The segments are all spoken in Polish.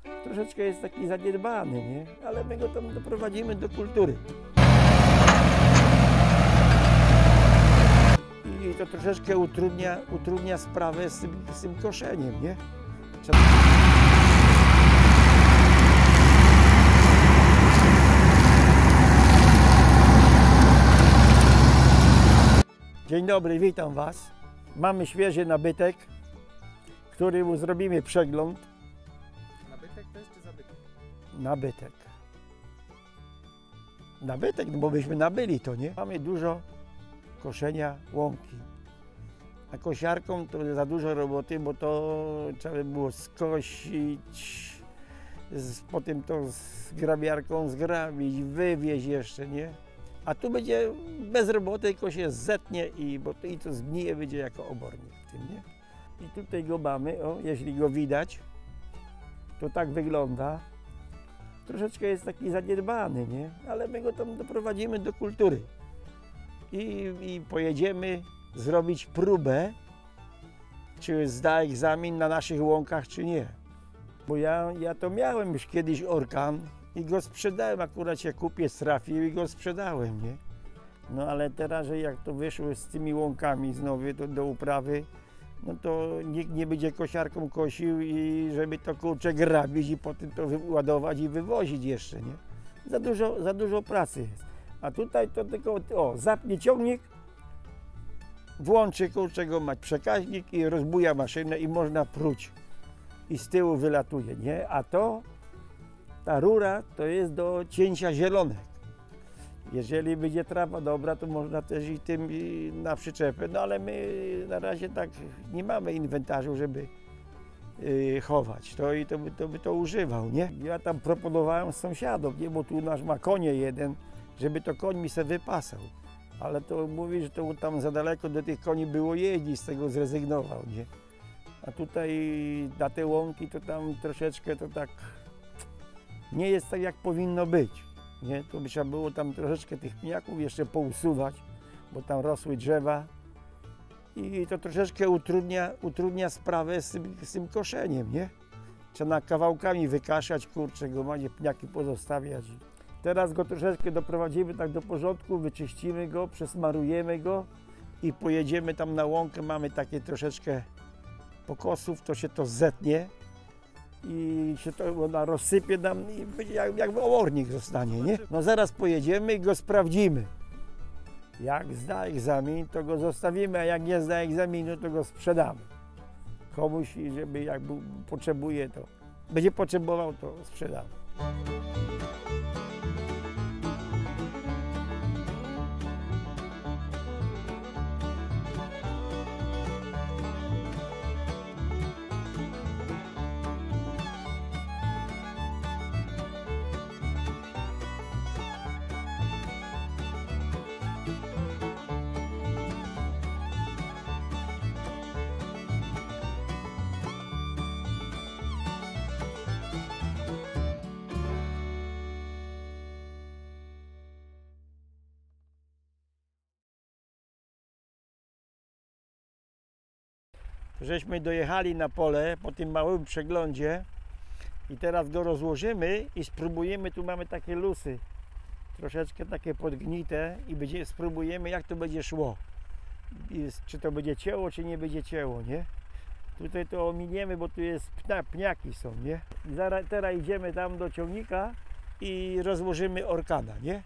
Troszeczkę jest taki zaniedbany, nie? Ale my go tam doprowadzimy do kultury. I to troszeczkę utrudnia sprawę z tym koszeniem, nie? Dzień dobry, witam Was. Mamy świeży nabytek, któremu zrobimy przegląd. Nabytek to jest czy zabytek? Nabytek. Nabytek, no bo byśmy nabyli to, nie? Mamy dużo koszenia łąki. A kosiarką to za dużo roboty, bo to trzeba było skosić, potem to z grabiarką zgrabić, wywieźć jeszcze, nie? A tu będzie bez roboty, tylko się zetnie i to zgnije, będzie jako obornik w tym, nie? I tutaj go mamy, o, jeśli go widać, to tak wygląda. Troszeczkę jest taki zaniedbany, nie? Ale my go tam doprowadzimy do kultury. I pojedziemy zrobić próbę, czy zda egzamin na naszych łąkach, czy nie. Bo ja to miałem już kiedyś orkan i go sprzedałem, akurat się kupiec trafił i go sprzedałem, nie? No ale teraz, że jak to wyszło z tymi łąkami znowu do uprawy, no to nikt nie będzie kosiarką kosił i żeby to kurczę grabić i potem to ładować i wywozić jeszcze, nie? Za dużo pracy jest. A tutaj to tylko, zapnie ciągnik, włączy kurczę go mać przekaźnik i rozbuja maszynę i można pruć. I z tyłu wylatuje, nie? A ta rura to jest do cięcia zielonek. Jeżeli będzie trawa dobra, to można też i tym na przyczepę, no ale my na razie tak nie mamy inwentarzu, żeby chować. To by to używał, nie? Ja tam proponowałem sąsiadom, nie? Bo tu nasz ma konie jeden, żeby to koń mi se wypasał. Ale to mówi, że to tam za daleko do tych koni było jeździć, z tego zrezygnował, nie? A tutaj na te łąki to tam troszeczkę to tak nie jest tak, jak powinno być, nie? To by trzeba było tam troszeczkę tych pniaków jeszcze pousuwać, bo tam rosły drzewa i to troszeczkę utrudnia sprawę z tym koszeniem, nie? Trzeba kawałkami wykaszać, kurczę, go będzie pniaki pozostawiać. Teraz go troszeczkę doprowadzimy tak do porządku, wyczyścimy go, przesmarujemy go i pojedziemy tam na łąkę, mamy takie troszeczkę pokosów, to się to zetnie i się to ona rozsypie nam i będzie jakby obornik zostanie, nie? No zaraz pojedziemy i go sprawdzimy. Jak zda egzamin, to go zostawimy, a jak nie zda egzaminu, to go sprzedamy. Komuś, żeby jakby potrzebuje, to będzie potrzebował, to sprzedamy. Żeśmy dojechali na pole po tym małym przeglądzie i teraz go rozłożymy i spróbujemy, tu mamy takie lusy, troszeczkę takie podgnite i spróbujemy, jak to będzie szło. Czy to będzie cięło, czy nie będzie cięło, nie? Tutaj to ominiemy, bo tu jest pniaki są, nie? Teraz idziemy tam do ciągnika i rozłożymy orkana, nie?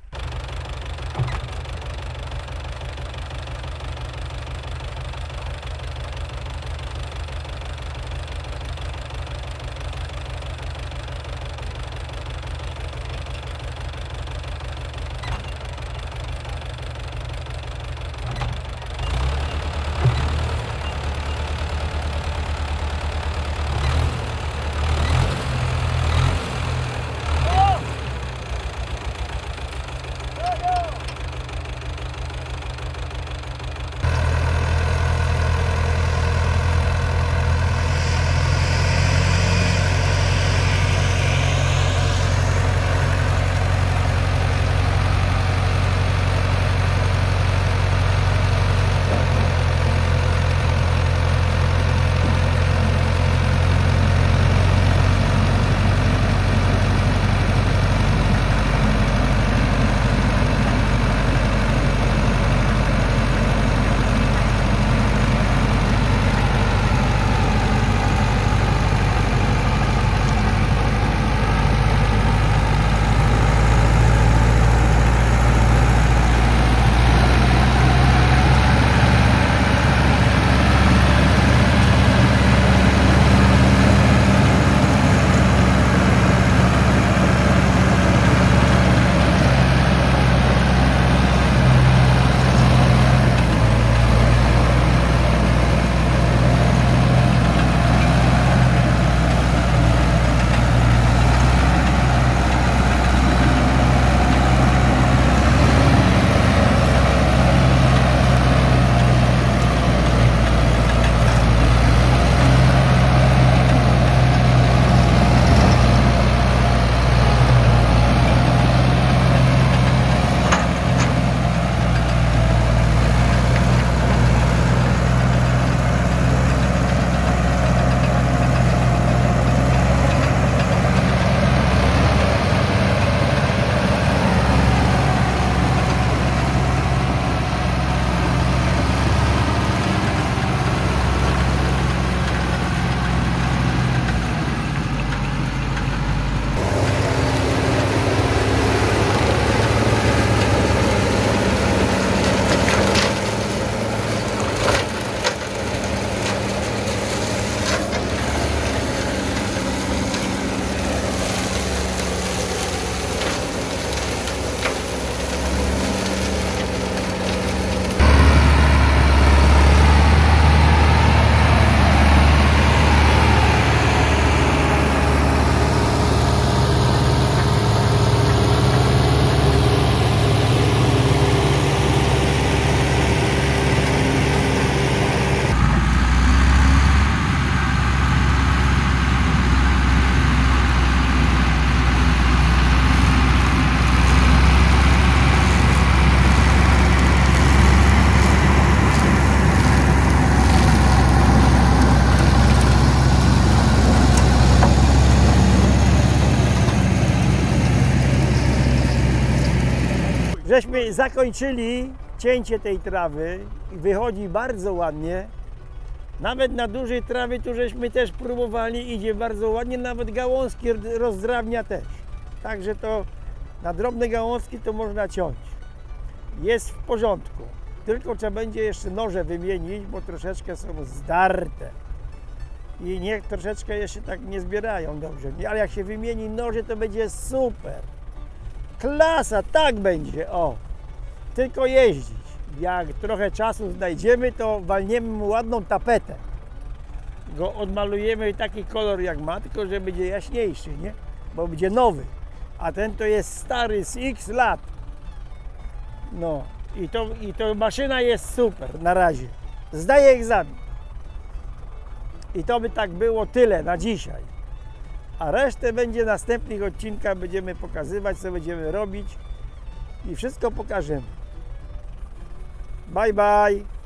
Żeśmy zakończyli cięcie tej trawy i wychodzi bardzo ładnie. Nawet na dużej trawie tu żeśmy też próbowali, idzie bardzo ładnie, nawet gałązki rozdrawnia też. Także to na drobne gałązki to można ciąć. Jest w porządku. Tylko trzeba będzie jeszcze noże wymienić, bo troszeczkę są zdarte. I niech troszeczkę jeszcze tak nie zbierają dobrze. Ale jak się wymieni noże, to będzie super. Klasa, tak będzie, o. Tylko jeździć. Jak trochę czasu znajdziemy, to walniemy mu ładną tapetę. Go odmalujemy taki kolor jak ma, tylko że będzie jaśniejszy, nie? Bo będzie nowy. A ten to jest stary z x lat. No i to maszyna jest super na razie. Zdaje egzamin. I to by tak było tyle na dzisiaj. A resztę będzie w następnych odcinkach, będziemy pokazywać, co będziemy robić i wszystko pokażemy. Bye bye.